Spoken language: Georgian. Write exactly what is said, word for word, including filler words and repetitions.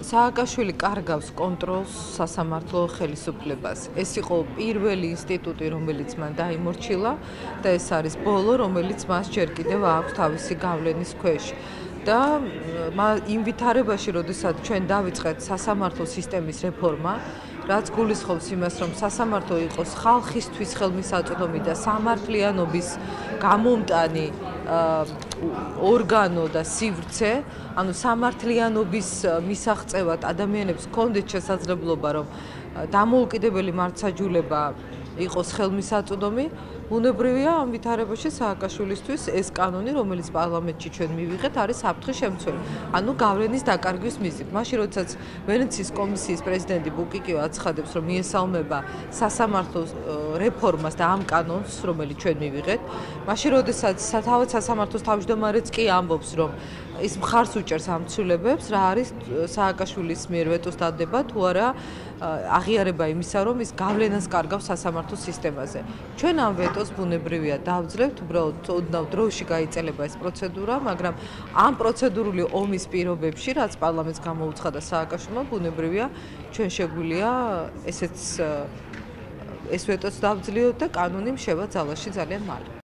სააკაშვილი კარგავს კონტროლს სასამართლო ხელისუფლებას. ეს იყო პირველი ინსტიტუტი, რომელიც მან დაიმორჩილა და ეს არის ბოლო, რომელიც მას ჯერ კიდევ აქვს თავისი გავლენის ქვეშ. და იმ ვითარებაში, როდესაც ჩვენ დავიწყეთ სასამართლო სისტემის რეფორმა, რაც გულისხმობს იმას, რომ სასამართლო იყოს ხალხისთვის ხელმისაწვდომი და სამართლიანობის გამომტანი ორგანო და სივრცე, ანუ სამართლიანობის მისაღწევად ადამიანებს ჰქონდეთ შესაძლებლობა, რომ დამოუკიდებელი მართლმსაჯულება იყოს ხელმისაწვდომი, ბუნებრივია ამ ვითარებაში სააკაშვილისთვის ეს კანონი, რომელიც პარლამენტში ჩვენ მივიღეთ, არის საფრთხის შემცველი, ანუ გავლენის დაკარგვის მიზნით. მაშინ, როდესაც ვენეციის კომისიის პრეზიდენტი ბუკიკიო აცხადებს, რომ მიესალმება სასამართლო რეფორმას და ამ კანონს, რომელიც ჩვენ მივიღეთ, მაშინ, როდესაც თავად სასამართლოს თავმჯდომარეც კი ამბობს, რომ ის მხარს უჭერს ამ ცვლილებებს, რა არის სააკაშვილის მიერ ვეტოს დადება თუ არა აღიარება იმისა, რომ ის გავლენას კარგავს სასამართლო სისტემაზე. ჩვენ ამ ვეტოს ბუნებრივია დავძლევთ, უბრალოდ ოდნავ დროში გაიწელება ეს პროცედურა, მაგრამ ამ პროცედურული ომის პირობებში, რაც პარლამენტს გამოუცხადა სააკაშვილმა, ბუნებრივია ჩვენ შეგვიძლია ესეც ეს ვეტოც დავძლიოთ და კანონი მშევა ძალაში ძალიან მალე.